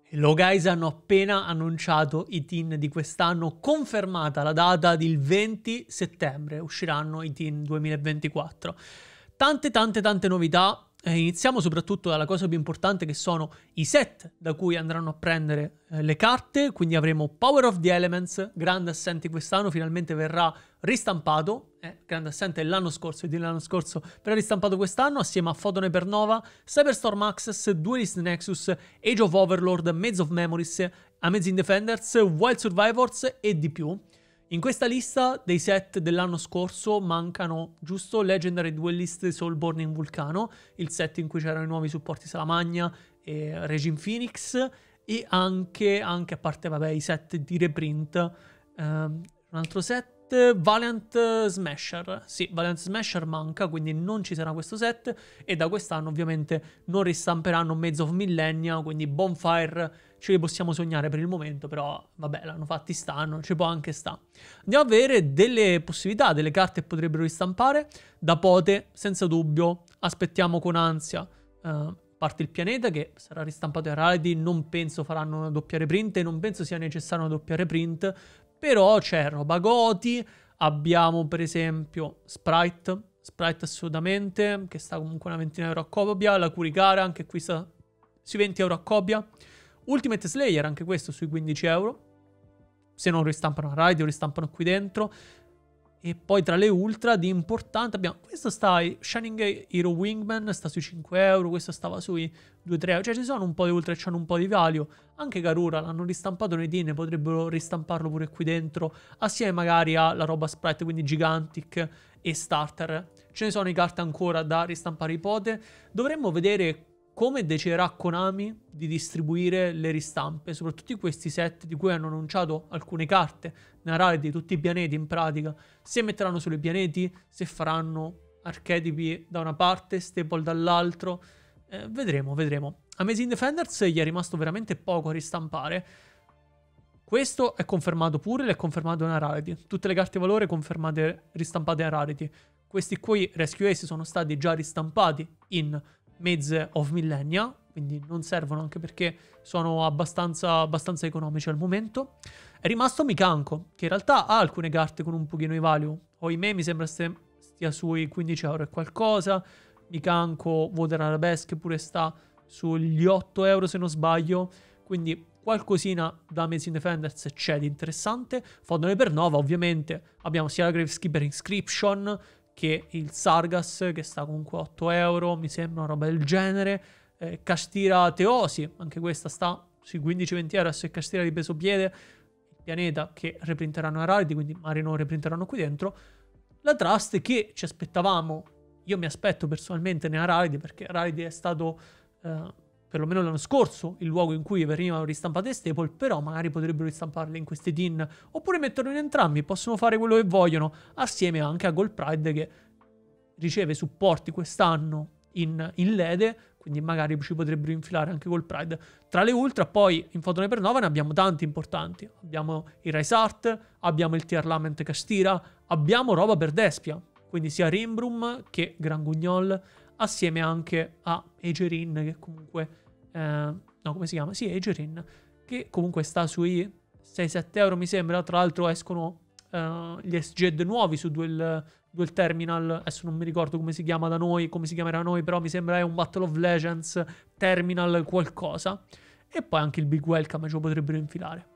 Hello guys, hanno appena annunciato i teen di quest'anno, confermata la data del 20 settembre, usciranno i teen 2024. Tante novità, iniziamo soprattutto dalla cosa più importante che sono i set da cui andranno a prendere le carte, quindi avremo Power of the Elements, grande assente quest'anno, finalmente verrà ristampato, grande assente l'anno scorso e dell'anno scorso verrà ristampato quest'anno assieme a Photon Hypernova, Cyberstorm Access, Duelist Nexus, Age of Overlord, Maze of Memories, Amazing Defenders, Wild Survivors e di più. In questa lista dei set dell'anno scorso mancano giusto Legendary Duelist Soulborn in Vulcano, il set in cui c'erano i nuovi supporti Salamagna e Regime Phoenix, e anche a parte vabbè i set di reprint, un altro set, Valiant Smasher. Sì, Valiant Smasher manca, quindi non ci sarà questo set, e da quest'anno ovviamente non ristamperanno Maze of Millennia, quindi Bonfire ce li possiamo sognare per il momento, però vabbè, l'hanno fatti stanno, ci può anche sta. Andiamo a vedere delle possibilità, delle carte che potrebbero ristampare. Da Pote, senza dubbio, aspettiamo con ansia parte il pianeta che sarà ristampato a Rarity, non penso faranno una doppia reprint e non penso sia necessaria una doppia reprint, però c'è roba Goti, abbiamo per esempio Sprite assolutamente, che sta comunque una ventina euro a copia, la Curicara anche qui sta sui 20 euro a copia, Ultimate Slayer anche questo sui 15 euro, se non ristampano a Rarity o ristampano qui dentro. E poi tra le ultra di importante abbiamo, questo sta Shining Hero Wingman, sta sui 5 euro, questo stava sui 2-3 euro, cioè ci sono un po' di ultra che hanno un po' di value. Anche Garura l'hanno ristampato nei teen, potrebbero ristamparlo pure qui dentro, assieme magari alla roba Sprite, quindi Gigantic e Starter. Ce ne sono i carte ancora da ristampare ipote, dovremmo vedere come deciderà Konami di distribuire le ristampe, soprattutto di questi set di cui hanno annunciato alcune carte nella Rarity di tutti i pianeti in pratica, se metteranno solo i pianeti, se faranno archetipi da una parte, staple dall'altro, vedremo. Amazing Defenders gli è rimasto veramente poco a ristampare, questo è confermato pure, l'è confermato nella Rarity, tutte le carte valore confermate ristampate a Rarity, questi qui Rescue Ace sono stati già ristampati in Maze of Millennia, quindi non servono anche perché sono abbastanza economici al momento. È rimasto Mikanko, che in realtà ha alcune carte con un pochino di value. Oimè mi sembra stia sui 15 euro e qualcosa. Mikanko, Water Arabesque pure sta sugli 8 euro se non sbaglio. Quindi qualcosina da Amazing Defenders c'è di interessante. Photon Hypernova ovviamente. Abbiamo sia la Graveskeeper Inscription che il Sargas, che sta comunque 8 euro, mi sembra una roba del genere. Castira Teosi, anche questa sta sui 15-20 euro, se Castira di peso piede, il pianeta che reprinteranno a Rarity, quindi magari non reprinteranno qui dentro. La Trust che ci aspettavamo, io mi aspetto personalmente nella Rarity, perché Rarity è stato perlomeno l'anno scorso il luogo in cui venivano ristampate staple, però magari potrebbero ristamparle in questi tin, oppure metterlo in entrambi, possono fare quello che vogliono, assieme anche a Gold Pride che riceve supporti quest'anno in Lede, quindi magari ci potrebbero infilare anche Gold Pride. Tra le ultra poi in Photon Hypernova ne abbiamo tanti importanti, abbiamo il Rise Art, abbiamo il Tier Lament Castira, abbiamo roba per Despia, quindi sia Rimbrum che Gran Guignol, assieme anche a Egerin, che comunque no, come si chiama? Sì, Egerin, che comunque sta sui 6-7 euro mi sembra. Tra l'altro escono gli SGED nuovi su Duel Terminal, adesso non mi ricordo come si chiama da noi, come si chiamerà da noi, però mi sembra è un Battle of Legends Terminal qualcosa, e poi anche il Big Welcome ce lo potrebbero infilare.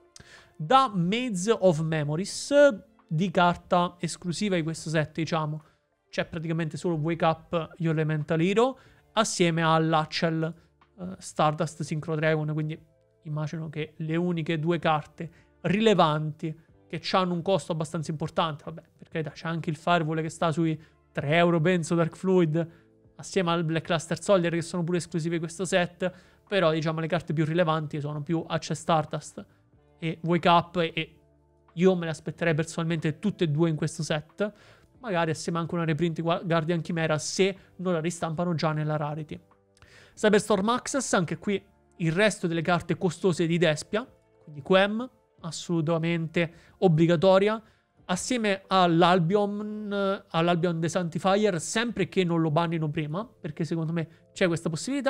Da Maze of Memories, di carta esclusiva di questo set, diciamo, c'è praticamente solo Wake Up Your Elemental Hero assieme all'Hatchel Stardust Synchro Dragon, quindi immagino che le uniche due carte rilevanti che hanno un costo abbastanza importante, vabbè, perché c'è anche il Firewall che sta sui 3 euro penso, Dark Fluid, assieme al Black Luster Soldier che sono pure esclusive di questo set, però diciamo le carte più rilevanti sono più Hatchel Stardust e Wake Up, e io me le aspetterei personalmente tutte e due in questo set, magari assieme anche una reprint Guardian Chimera se non la ristampano già nella Rarity. Cyberstorm Access, anche qui il resto delle carte costose di Despia, quindi Quem, assolutamente obbligatoria, assieme all'Albion The Sanctifier, sempre che non lo bannino prima, perché secondo me c'è questa possibilità.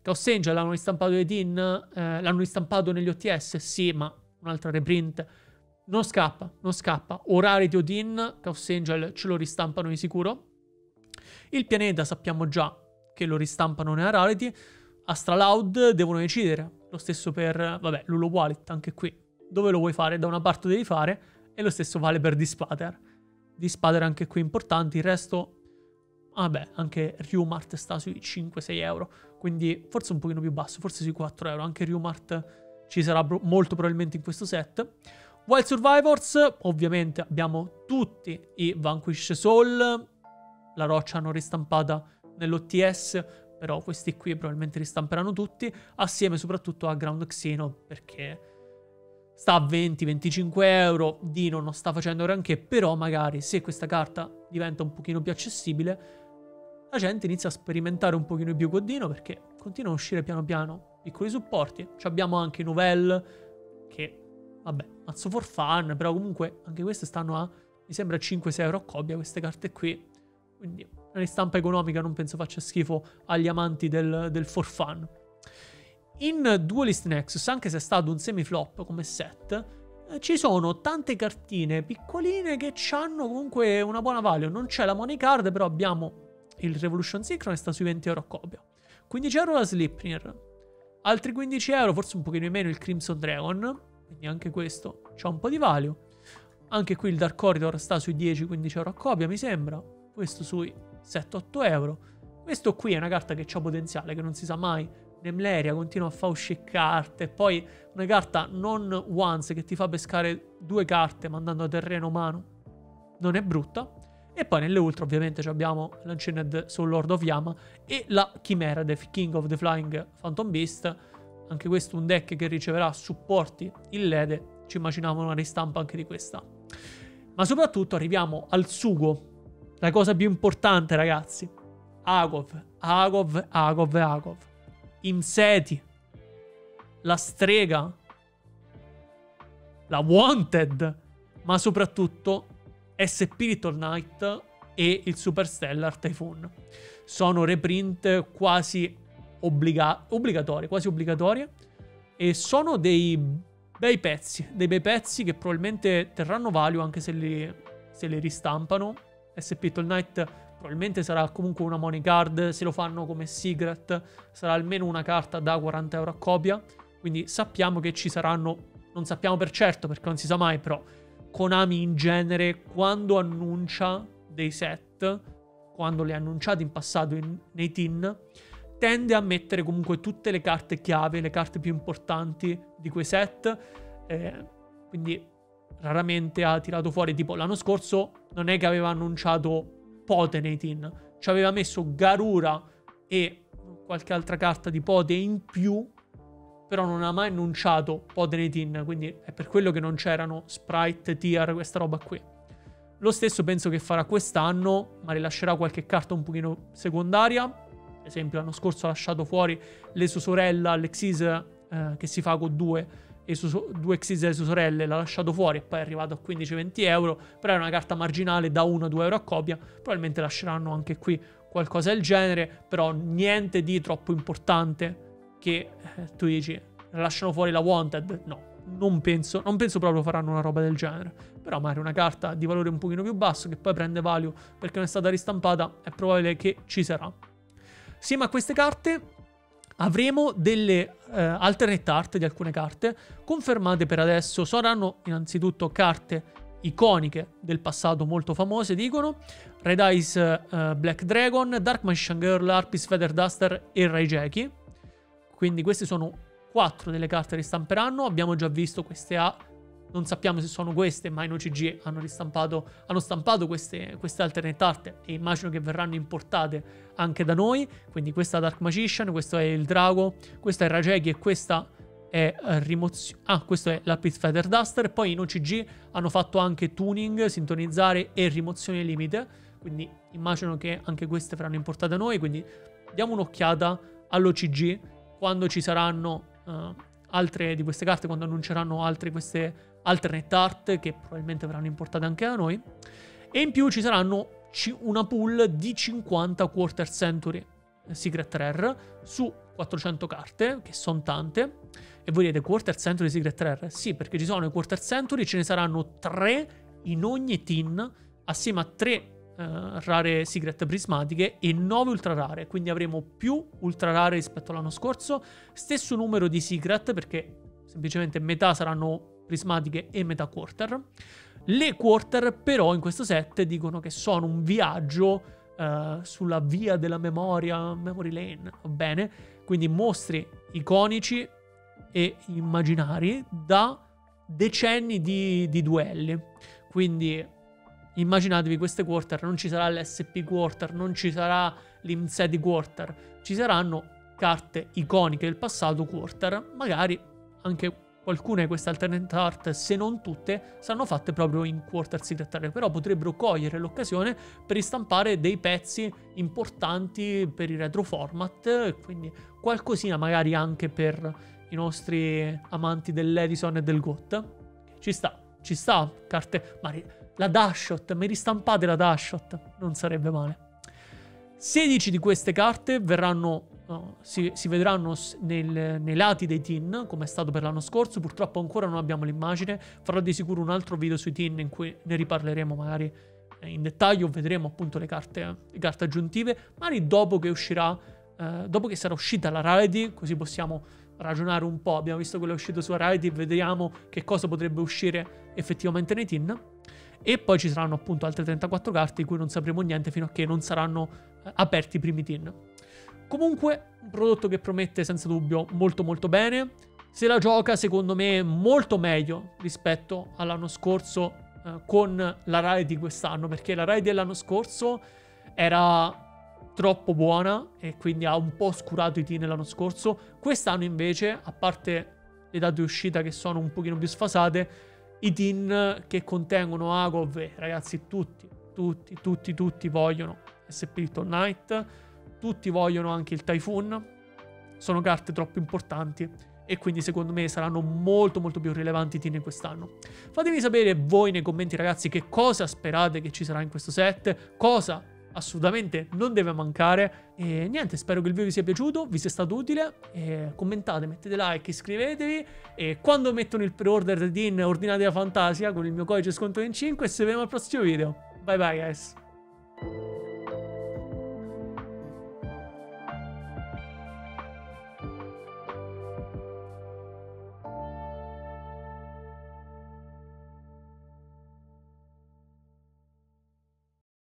Chaos Angel l'hanno ristampato dei tin, l'hanno ristampato negli OTS, sì, ma un'altra reprint. Non scappa, non scappa. O Rarity o tin, Chaos Angel ce lo ristampano di sicuro. Il pianeta sappiamo già che lo ristampano nella Rarity. Astraloud devono decidere. Lo stesso per, vabbè, Lulu Wallet, anche qui. Dove lo vuoi fare? Da una parte devi fare. E lo stesso vale per Dispater. Dispater anche qui importanti. Il resto, vabbè, anche Rumart sta sui 5-6 euro. Quindi forse un pochino più basso, forse sui 4 euro. Anche Rumart ci sarà molto probabilmente in questo set. Wild Survivors, ovviamente abbiamo tutti i Vanquish Soul. La roccia hanno ristampata nell'OTS, però questi qui probabilmente ristamperanno tutti, assieme soprattutto a Ground Xeno, perché sta a 20-25 euro, Dino non sta facendo granché, però magari se questa carta diventa un pochino più accessibile, la gente inizia a sperimentare un pochino più con Dino, perché continuano a uscire piano piano piccoli supporti. Ci abbiamo anche i Novell, che, vabbè, mazzo for fun, però comunque anche queste stanno a, mi sembra, 5-6 euro a coppia, queste carte qui. Quindi una ristampa economica non penso faccia schifo agli amanti del for fun. In Duelist Nexus, anche se è stato un semiflop come set, ci sono tante cartine piccoline che hanno comunque una buona value. Non c'è la money card, però abbiamo il Revolution Synchron e sta sui 20 euro a copia. 15 euro la Sleipnir, altri 15 euro, forse un pochino di meno, il Crimson Dragon, quindi anche questo c'ha un po' di value. Anche qui il Dark Corridor sta sui 10-15 euro a copia, mi sembra. Questo sui 7-8 euro. Questo qui è una carta che ha potenziale, che non si sa mai. Nemleria continua a fare uscire carte. Poi una carta non once che ti fa pescare 2 carte mandando a terreno mano. Non è brutta. E poi nelle ultra ovviamente abbiamo l'Ancient Soul Lord of Yama e la Chimera, The King of the Flying Phantom Beast. Anche questo un deck che riceverà supporti in lede. Ci immaginavo una ristampa anche di questa. Ma soprattutto arriviamo al sugo. La cosa più importante, ragazzi. Agov. Imseti. La strega. La Wanted. Ma soprattutto Spiritual Knight e il Superstellar Typhoon. Sono reprint quasi obbligatorie. Quasi obbligatorie. E sono dei bei pezzi. Dei bei pezzi che probabilmente terranno value anche se li ristampano. Spiritual Knight probabilmente sarà comunque una money card. Se lo fanno come Secret sarà almeno una carta da 40 euro a copia. Quindi sappiamo che ci saranno, non sappiamo per certo perché non si sa mai, però Konami in genere quando annuncia dei set, quando li ha annunciati in passato nei tin, tende a mettere comunque tutte le carte chiave, le carte più importanti di quei set. Quindi raramente ha tirato fuori, tipo l'anno scorso non è che aveva annunciato Pote nei tin, ci aveva messo Garura e qualche altra carta di Pote in più, però non ha mai annunciato Pote nei tin, quindi è per quello che non c'erano Sprite, Tier, questa roba qui. Lo stesso penso che farà quest'anno, ma rilascerà qualche carta un pochino secondaria. Ad esempio l'anno scorso ha lasciato fuori le sue sorelle, Alexis, che si fa con 2 Xyz e sue sorelle, l'ha lasciato fuori e poi è arrivato a 15-20 euro, però è una carta marginale da 1-2 euro a copia. Probabilmente lasceranno anche qui qualcosa del genere, però niente di troppo importante che tu dici lasciano fuori la Wanted. No, non penso proprio faranno una roba del genere, però magari una carta di valore un pochino più basso che poi prende value perché non è stata ristampata, è probabile che ci sarà. Sì, ma queste carte avremo delle alternate art di alcune carte confermate per adesso. Saranno innanzitutto carte iconiche del passato molto famose, dicono Red Eyes Black Dragon, Dark Magician Girl, Harpy's Feather Duster e Raijeki. Quindi queste sono 4 delle carte che ristamperanno. Abbiamo già visto queste non sappiamo se sono queste, ma in OCG hanno stampato queste alternate art e immagino che verranno importate anche da noi. Quindi questa è Dark Magician, questo è il Drago, questa è Raijeki e questa è questo è l'Harpy's Feather Duster. Poi in OCG hanno fatto anche tuning, sintonizzare e rimozione limite, quindi immagino che anche queste verranno importate da noi. Quindi diamo un'occhiata all'OCG quando ci saranno altre di queste carte, quando annunceranno altre queste alternate art che probabilmente verranno importate anche da noi. E in più ci saranno una pool di 50 Quarter Century Secret Rare su 400 carte, che sono tante. E voi dite Quarter Century Secret Rare? Sì, perché ci sono i Quarter Century, ce ne saranno 3 in ogni tin, assieme a 3 rare secret prismatiche e 9 ultra rare, quindi avremo più ultra rare rispetto all'anno scorso, stesso numero di secret, perché semplicemente metà saranno prismatiche e metà quarter. Le quarter però in questo set dicono che sono un viaggio sulla via della memoria, memory lane, va bene? Quindi mostri iconici e immaginari da decenni di duelli. Quindi immaginatevi queste quarter, non ci sarà l'SP quarter, non ci sarà l'Imsedi quarter, ci saranno carte iconiche del passato quarter, magari anche alcune di queste alternate art, se non tutte, saranno fatte proprio in quarter secret rare, però potrebbero cogliere l'occasione per ristampare dei pezzi importanti per il retro format, quindi qualcosina magari anche per i nostri amanti dell'Edison e del GOT. Ci sta, carte... La Dashshot, mi ristampate la Dashshot, non sarebbe male. 16 di queste carte verranno... si vedranno nei lati dei tin, come è stato per l'anno scorso. Purtroppo ancora non abbiamo l'immagine. Farò di sicuro un altro video sui tin in cui ne riparleremo magari in dettaglio. Vedremo appunto le carte aggiuntive, magari dopo che uscirà, dopo che sarà uscita la Rarity, così possiamo ragionare un po'. Abbiamo visto quello che è uscito su Rarity, vediamo che cosa potrebbe uscire effettivamente nei tin. E poi ci saranno appunto altre 34 carte di cui non sapremo niente fino a che non saranno aperti i primi tin. Comunque, un prodotto che promette senza dubbio molto molto bene. Se la gioca, secondo me, molto meglio rispetto all'anno scorso con la Rarity quest'anno, perché la Rarity dell'anno scorso era troppo buona e quindi ha un po' oscurato i tin l'anno scorso. Quest'anno invece, a parte le date di uscita che sono un pochino più sfasate, i tin che contengono Agov, ragazzi, tutti vogliono SP Little Knight, tutti vogliono anche il Typhoon, sono carte troppo importanti e quindi secondo me saranno molto molto più rilevanti i tin quest'anno. Fatemi sapere voi nei commenti, ragazzi, che cosa sperate che ci sarà in questo set, cosa assolutamente non deve mancare. E niente, spero che il video vi sia piaciuto, vi sia stato utile. E commentate, mettete like, iscrivetevi. E quando mettono il pre-order di tin, ordinate la Fantasia con il mio codice sconto in 5. E ci vediamo al prossimo video. Bye bye guys.